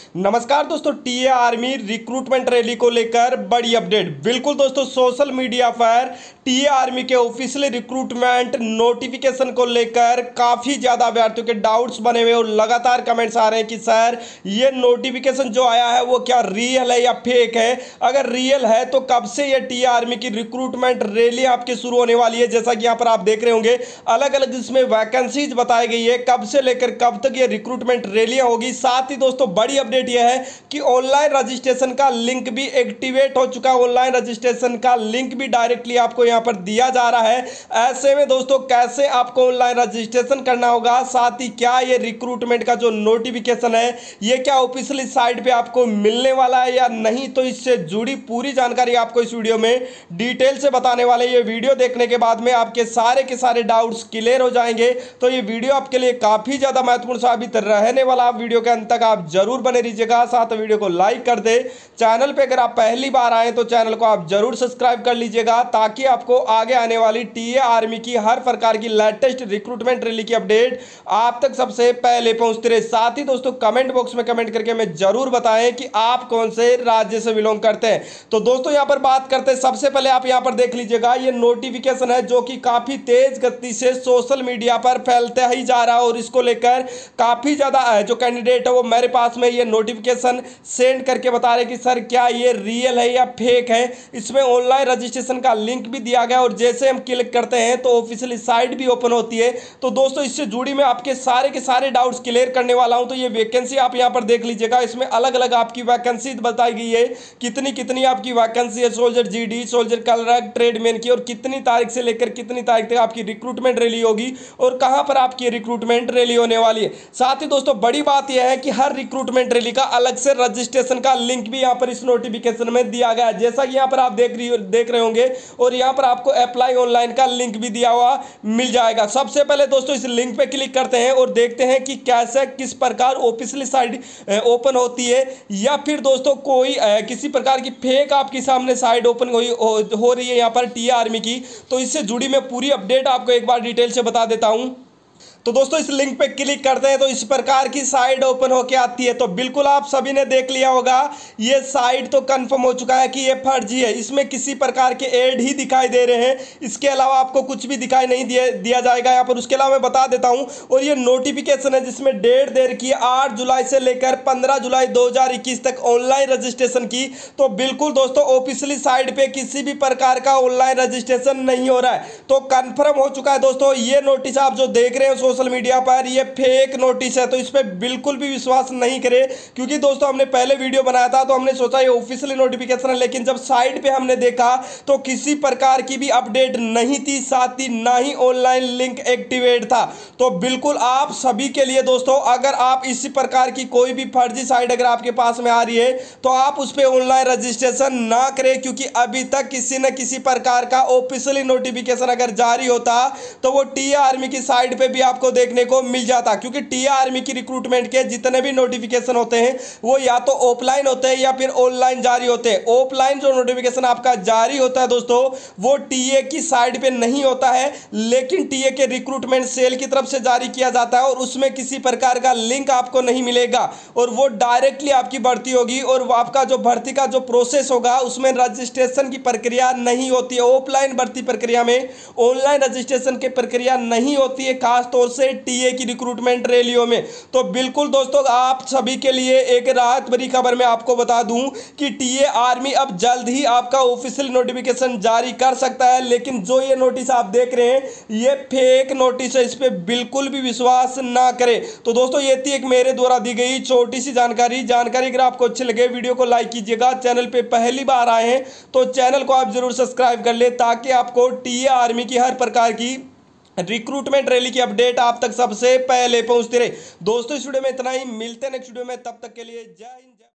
नमस्कार दोस्तों, TA army recruitment rally को लेकर बड़ी अपडेट। बिल्कुल दोस्तों, सोशल मीडिया पर टीए आर्मी के ऑफिशियल रिक्रूटमेंट नोटिफिकेशन को लेकर काफ़ी ज़्यादा अभ्यर्थियों के डाउट्स बने हुए और लगातार कमेंट्स आ रहे हैं कि सर ये नोटिफिकेशन जो आया है वो क्या रियल है या फेक है। अगर रियल है तो कब से ये टीए आर्मी की रिक्रूटमेंट रैली आपकी शुरू होने वाली है। जैसा कि यहाँ पर आप देख रहे होंगे, अलग अलग इसमें वैकेंसीज बताई गई है, कब से लेकर कब तक ये रिक्रूटमेंट रैलियां होगी। साथ ही दोस्तों बड़ी अपडेट यह है कि ऑनलाइन रजिस्ट्रेशन का लिंक भी एक्टिवेट हो चुका है। ऑनलाइन रजिस्ट्रेशन का लिंक भी डायरेक्टली आपको यहां पर दिया जा रहा है। ऐसे में दोस्तों कैसे आपको ऑनलाइन रजिस्ट्रेशन करना होगा, साथ ही क्या ये रिक्रूटमेंट का जो नोटिफिकेशन है ये क्या ऑफिशियली साइट पे आपको मिलने वाला है या नहीं, तो इससे जुड़ी पूरी जानकारी आपको इस वीडियो में डिटेल से बताने वाले। ये वीडियो देखने के बाद में आपके सारे के सारे डाउट्स क्लियर हो जाएंगे। तो ये वीडियो आपके लिए काफी ज्यादा महत्वपूर्ण साबित रहने वाला। आप वीडियो के अंत तक आप जरूर बने रहिएगा, साथ वीडियो को लाइक कर दे। चैनल पे अगर आप पहली बार आए तो चैनल को आप जरूर सब्सक्राइब कर लीजिएगा, ताकि आपको आगे आने वाली टीए आर्मी की हर प्रकार की लेटेस्ट रिक्रूटमेंट रैली की अपडेट आप तक सबसे पहले पहुंचते रहे। साथ ही दोस्तों कमेंट बॉक्स में कमेंट करके हमें जरूर बताएं कि आप कौन से राज्य से बिलोंग करते हैं। तो दोस्तों यहां पर बात करते हैं, सबसे पहले आप यहां पर देख लीजिएगा, ये नोटिफिकेशन है जो कि काफी तेज गति से सोशल मीडिया पर फैलता ही जा रहा है और इसको लेकर काफी ज्यादा जो कैंडिडेट है वो मेरे पास में ये नोटिफिकेशन सेंड करके बता रहे कि सर क्या ये रियल है या फेक है। इसमें ऑनलाइन रजिस्ट्रेशन का लिंक भी दिया गया और जैसे हम क्लिक करते हैं तो ऑफिशियली साइट भी ओपन होती है। तो दोस्तों इससे जुड़ी मैं आपके सारे के सारे डाउट्स क्लियर करने वाला हूं। तो ये वैकेंसी आप यहां पर देख लीजिएगा, इसमें अलग अलग आपकी वैकेंसी बताई गई है, कितनी कितनी आपकी वैकेंसी है, soldier GD, soldier clerk, tradesman की, और कितनी तारीख से लेकर कितनी तारीख तक आपकी रिक्रूटमेंट रैली होगी और कहां पर आपकी रिक्रूटमेंट रैली होने वाली है। साथ ही दोस्तों बड़ी बात यह है कि हर रिक्रूटमेंट रैली का अलग से रजिस्ट्रेशन का लिंक भी यहां पर इस नोटिफिकेशन में दिया गया है, जैसा कि यहां पर आप देख रहे होंगे। और यहां पर आपको अप्लाई ऑनलाइन का लिंक भी दिया हुआ मिल जाएगा। सबसे पहले दोस्तों इस लिंक पे क्लिक करते हैं और देखते हैं कि कैसे किस प्रकार ऑफिशियली साइट ओपन होती है, या फिर दोस्तों कोई किसी प्रकार की फेक आपके सामने साइट ओपन हो रही है यहां पर टीए आर्मी की। तो इससे जुड़ी मैं पूरी अपडेट आपको एक बार डिटेल से बता देता हूं। तो दोस्तों इस लिंक पे क्लिक करते हैं तो इस प्रकार की साइट ओपन होके आती है। तो बिल्कुल आप सभी ने देख लिया होगा, ये साइट तो कंफर्म हो चुका है कि ये फर्जी है। इसमें किसी प्रकार के ऐड ही दिखाई दे रहे हैं, इसके अलावा आपको कुछ भी दिखाई नहीं दिया जाएगा यहाँ पर। उसके अलावा मैं बता देता हूँ, और ये नोटिफिकेशन है जिसमें डेट दे रखी है 8 जुलाई से लेकर 15 जुलाई 2021 तक ऑनलाइन रजिस्ट्रेशन की। तो बिल्कुल दोस्तों ऑफिशियली साइट पे किसी भी प्रकार का ऑनलाइन रजिस्ट्रेशन नहीं हो रहा है। तो कंफर्म हो चुका है दोस्तों, ये नोटिस आप जो देख रहे हैं सोशल मीडिया पर ये फेक नोटिस है। तो इस पे बिल्कुल भी विश्वास नहीं करें, क्योंकि दोस्तों हमने पहले वीडियो बनाया था तो हमने सोचा ये ऑफिशियल नोटिफिकेशन है, लेकिन जब साइट पे हमने देखा तो किसी प्रकार की भी अपडेट नहीं थी, साथ ही ना ही ऑनलाइन लिंक एक्टिवेट था। तो बिल्कुल आप सभी के लिए दोस्तों, अगर आप इसी प्रकार की कोई भी फर्जी साइट अगर आपके पास में आ रही है तो आप उस पर ऑनलाइन रजिस्ट्रेशन ना करें, क्योंकि अभी तक किसी न किसी प्रकार का ऑफिशियली नोटिफिकेशन अगर जारी होता तो वो टीए आर्मी की साइट पे भी आपको देखने को मिल जाता। क्योंकि टीए आर्मी की रिक्रूटमेंट के जितने भी नोटिफिकेशन होते हैं वो या तो ऑफलाइन होते हैं या फिर ऑनलाइन जारी होते हैं। ऑफलाइन जो नोटिफिकेशन आपका जारी होता है दोस्तों वो टीए की साइट पे नहीं होता है, लेकिन टीए के रिक्रूटमेंट सेल की तरफ से जारी किया जाता है और उसमें किसी प्रकार का लिंक आपको नहीं मिलेगा और वो डायरेक्टली आपकी भर्ती होगी। और आपका जो भर्ती का जो प्रोसेस होगा उसमें रजिस्ट्रेशन की प्रक्रिया नहीं होती है। ऑफलाइन भर्ती प्रक्रिया में ऑनलाइन रजिस्ट्रेशन की प्रक्रिया नहीं होती है, खासतौर से टीए की रिक्रूटमेंट रैलियों में। तो बिल्कुल दोस्तों आप सभी के लिए एक राहत भरी खबर मैं आपको बता दूं कि टीए आर्मी अब जल्द ही आपका ऑफिशियल नोटिफिकेशन जारी कर सकता है। लेकिन जो ये नोटिस आप देख रहे हैं ये फेक नोटिस है, इस पे बिल्कुल भी विश्वास ना करें। तो दोस्तों ये थी एक मेरे द्वारा दी गई छोटी सी जानकारी अगर आपको अच्छी लगे वीडियो को लाइक कीजिएगा। चैनल पे पहली बार आए हैं तो चैनल को आप जरूर सब्सक्राइब कर ले, ताकि आपको टीए आर्मी की हर प्रकार की रिक्रूटमेंट रैली की अपडेट आप तक सबसे पहले पहुंचती रहे। दोस्तों इस वीडियो में इतना ही, मिलते हैं नेक्स्ट वीडियो में, तब तक के लिए जय हिंद।